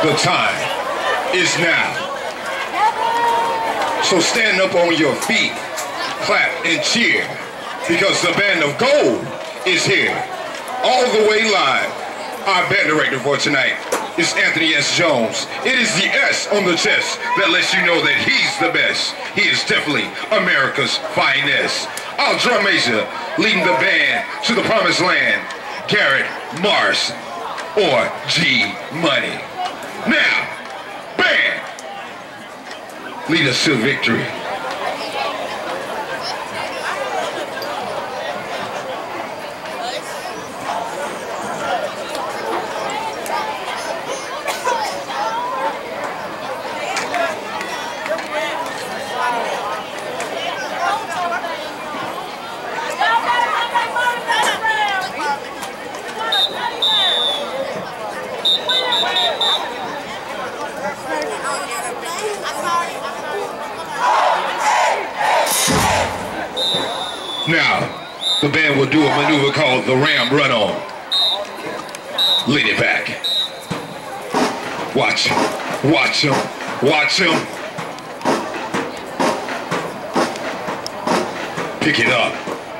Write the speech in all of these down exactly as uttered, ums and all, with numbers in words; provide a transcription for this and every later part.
The time is now. So stand up on your feet, clap and cheer, because the band of gold is here, all the way live. Our band director for tonight is Anthony S. Jones. It is the S on the chest that lets you know that he's the best. He is definitely America's finest. Our drum major leading the band to the promised land, Garrett Morrison, or G Money. Now, band, lead us to victory. Now, the band will do a maneuver called the Ram Run-On. Lead it back. Watch, watch him, watch him. Pick it up.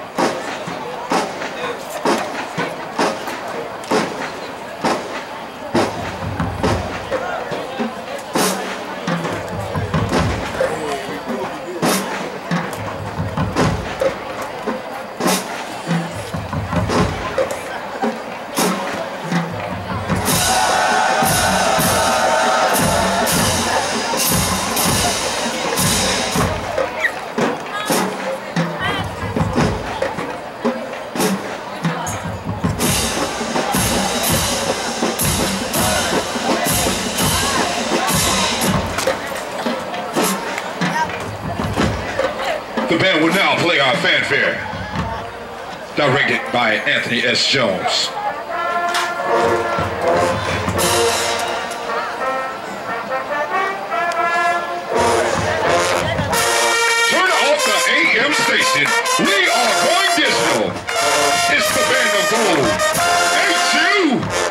The band will now play our fanfare, directed by Anthony S. Jones. Turn off the A M station. We are going digital. It's the band of gold. Ain't you?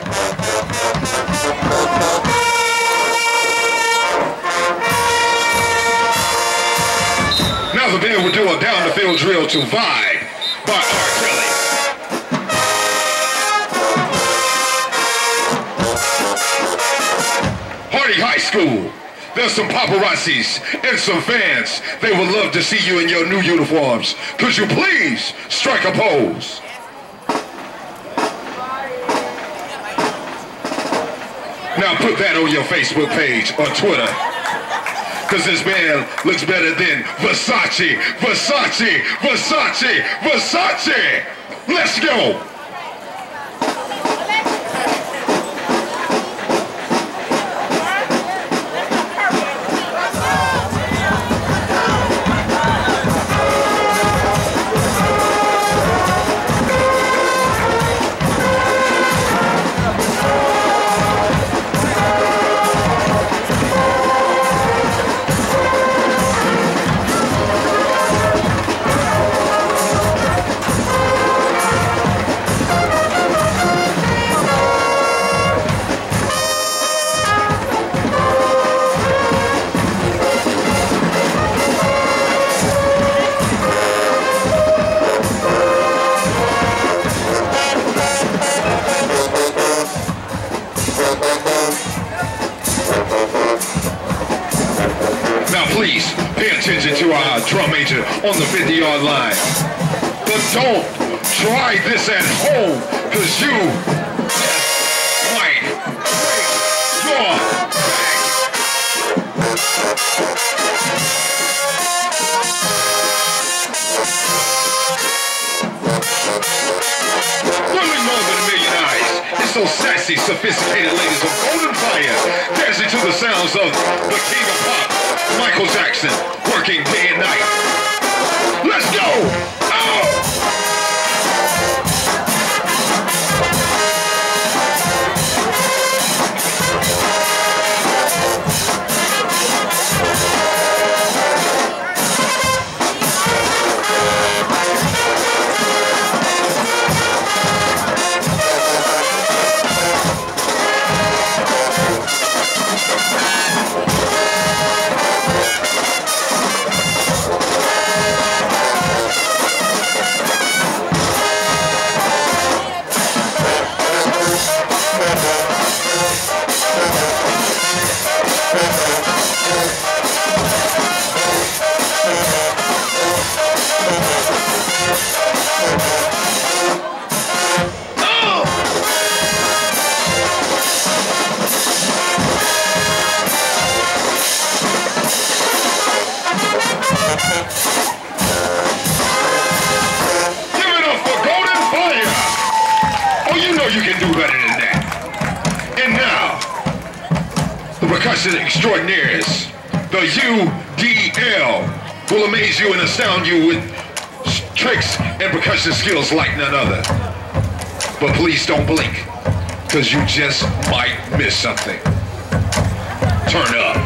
Now the band will do a down-the-field drill to Vibe by Ardrey. Hardy High School. There's some paparazzis and some fans. They would love to see you in your new uniforms. Could you please strike a pose? Now put that on your Facebook page or Twitter. Cause this band looks better than Versace, Versace, Versace, Versace. Let's go. Now please, pay attention to our drum major on the fifty yard line. But don't try this at home, cause you might break your back. Really more than a million eyes. It's so sassy, sophisticated ladies of golden fire, dancing to the sounds of the king of pop, Michael Jackson, working day and night. Let's go! Oh! the percussion extraordinaires, the U D L, will amaze you and astound you with tricks and percussion skills like none other. But please don't blink, because you just might miss something. Turn up.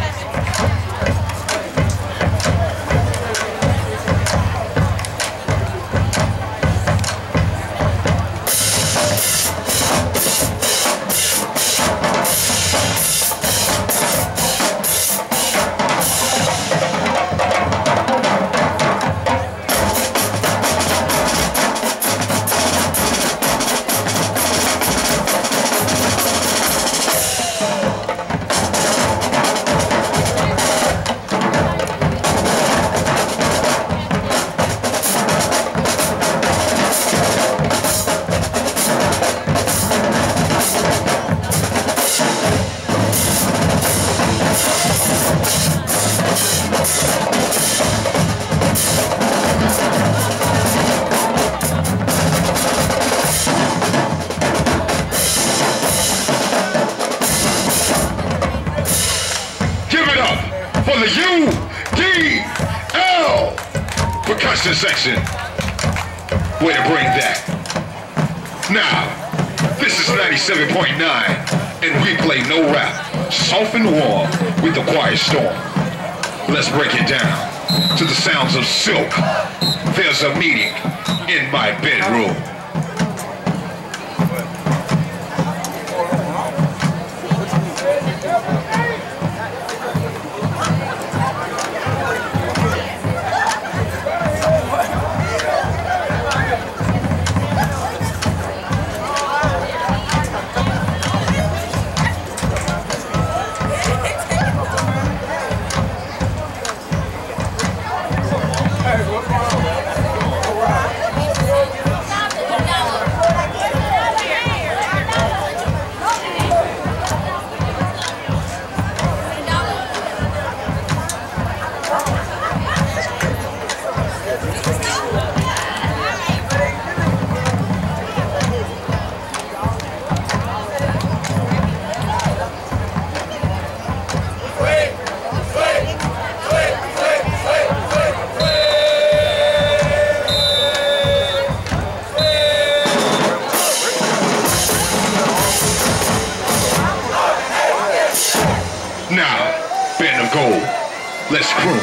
For the U D L percussion section. Way to bring that. Now, this is ninety-seven point nine, and we play no rap, soft and warm with the quiet storm. Let's break it down to the sounds of silk. There's a meeting in my bedroom. Now, band of gold, let's croon.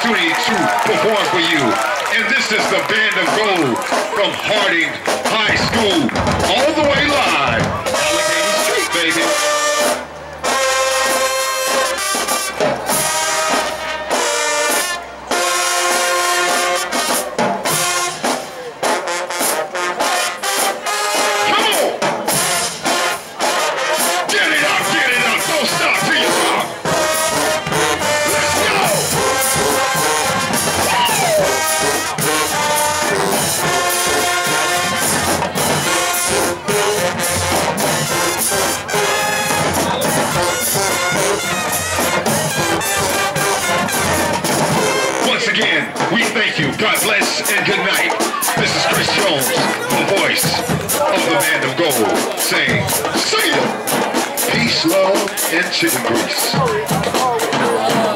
opportunity to perform for you. And this is the Band of Gold from Harding High School, all the way live. Allegheny Street, baby. Again, we thank you. God bless and good night. This is Chris Jones, the voice of the Band of Gold, saying, see ya. Peace, love, and chicken grease.